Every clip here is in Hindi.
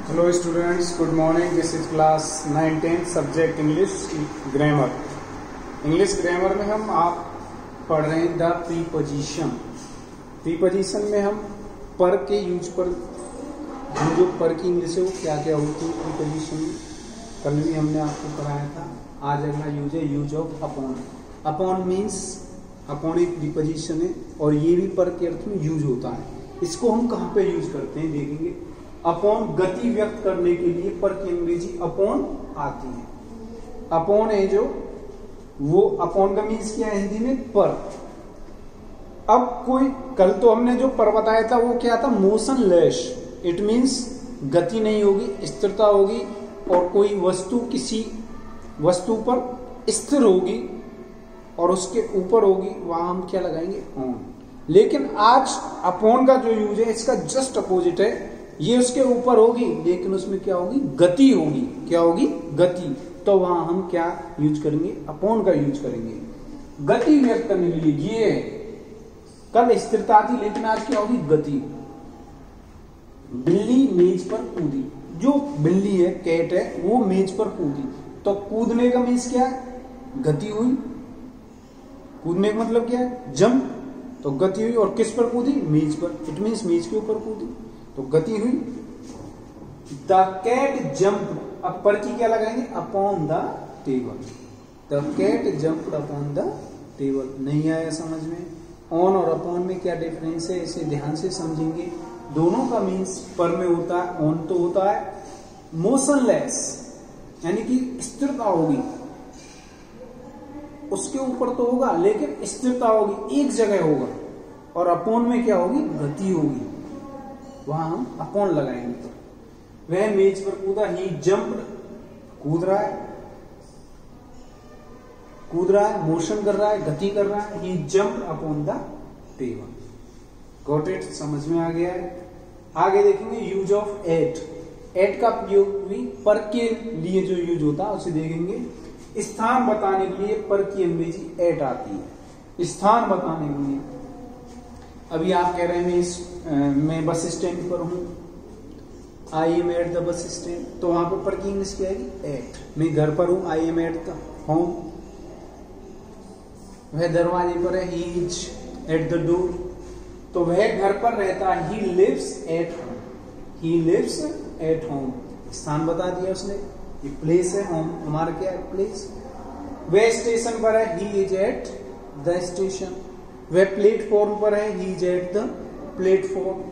Hello students, good morning. This is class 9-10 subject English grammar. English grammar में हम आप पढ़ रहे हैं द प्रीपोजिशन. प्रीपोजिशन में हम पर के यूज पर जो पर की इंग्लिश है वो क्या क्या होती है प्रीपोजिशन में. कल भी हमने आपको पढ़ाया था. आज अगला यूज है use of upon. Upon means upon एक प्रीपोजिशन है और ये भी पर के अर्थ में यूज होता है. इसको हम कहाँ पे यूज करते हैं देखेंगे. अपॉन गति व्यक्त करने के लिए पर की अंग्रेजी अपॉन आती है. अपॉन है जो वो अपॉन का मीन्स क्या है हिंदी में पर. अब कोई कल तो हमने जो पर बताया था वो क्या था मोशनलेस. इट मीन्स गति नहीं होगी, स्थिरता होगी और कोई वस्तु किसी वस्तु पर स्थिर होगी और उसके ऊपर होगी, वहां हम क्या लगाएंगे ऑन. लेकिन आज अपॉन का जो यूज है इसका जस्ट अपोजिट है. ये उसके ऊपर होगी लेकिन उसमें क्या होगी गति होगी. क्या होगी गति. तो वहां हम क्या यूज करेंगे अपॉन का यूज करेंगे गति व्यक्त करने के लिए. ये कल स्थिरता थी लेकिन आज क्या होगी गति. बिल्ली मेज पर कूदी. जो बिल्ली है कैट है वो मेज पर कूदी तो कूदने का मीन्स क्या है गति हुई. कूदने का मतलब क्या है जंप. तो गति हुई और किस पर कूदी मेज पर. इट मीन्स मेज के ऊपर कूदी तो गति हुई. The cat jump. अब पर की क्या लगाएंगे upon the table. The cat jump upon the table. नहीं आया समझ में. ऑन और अपॉन में क्या डिफरेंस है इसे ध्यान से समझेंगे. दोनों का मीन्स पर में होता है. ऑन तो होता है मोशनलेस यानी कि स्थिरता होगी, उसके ऊपर तो होगा लेकिन स्थिरता होगी, एक जगह होगा. और अपॉन में क्या होगी गति होगी, वहां हम अपॉन लगाएंगे. वह मेज पर कूदा. ही जंप्ड कूद रहा है, कूद रहा है, मोशन कर रहा है, गति कर रहा है. He jumped upon the table. Got it. समझ में आ गया है. आगे देखेंगे यूज ऑफ एट. एट का प्रयोग भी पर के लिए जो यूज होता है उसे देखेंगे. स्थान बताने के लिए पर की अंग्रेजी एट आती है. स्थान बताने के लिए अभी आप कह रहे हैं मैं बस स्टैंड पर हूं. I am at the bus stand. तो वहां पर की इंग्लिश क्या है एट. मैं घर पर हूं. I am at the home. वह दरवाजे पर है. He is at the door. तो वह घर पर रहता है. He lives at home. He lives at home. स्थान बता दिया उसने. ये प्लेस है. होम हमारा क्या है प्लेस. वह स्टेशन पर है. He is at the station. वह प्लेटफॉर्म पर है. He is at the platform.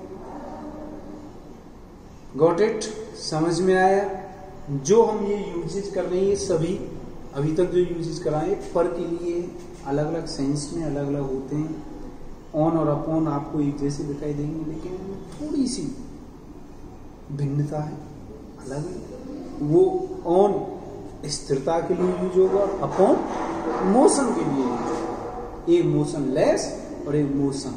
Got it. समझ में आया. जो हम ये यूजेज कर रहे हैं ये सभी अभी तक जो यूजेज कराए पर के लिए अलग अलग सेंस में अलग अलग होते हैं. ऑन और अपॉन आपको एक जैसे दिखाई देंगे लेकिन थोड़ी सी भिन्नता है अलग. वो ऑन स्थिरता के लिए यूज होगा और अपॉन मोशन के लिए यूज होगा. एक मोशनलेस और एक मोशन.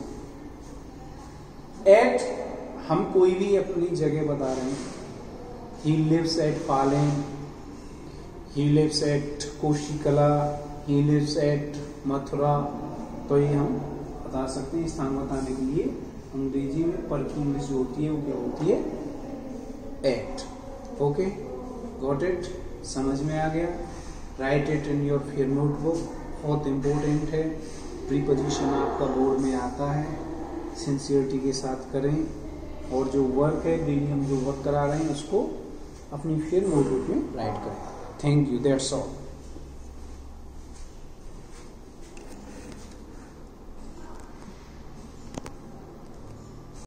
एट हम कोई भी अपनी जगह बता रहे हैं. He lives at Palen. He lives at Kosikalan. He lives at Mathura. तो ये हम बता सकते हैं. स्थान बताने के लिए अंग्रेजी में पर की इंग्लिश जो होती है वो क्या होती है एट. Okay got it. समझ में आ गया. Write it in your fair notebook. बहुत इंपॉर्टेंट है. प्रीपोजिशन आपका बोर्ड में आता है. सिंसियरिटी के साथ करें और जो वर्क है डेली हम जो वर्क करा रहे हैं उसको अपनी फियर नोटबुक में राइट करें. Thank you. That's all.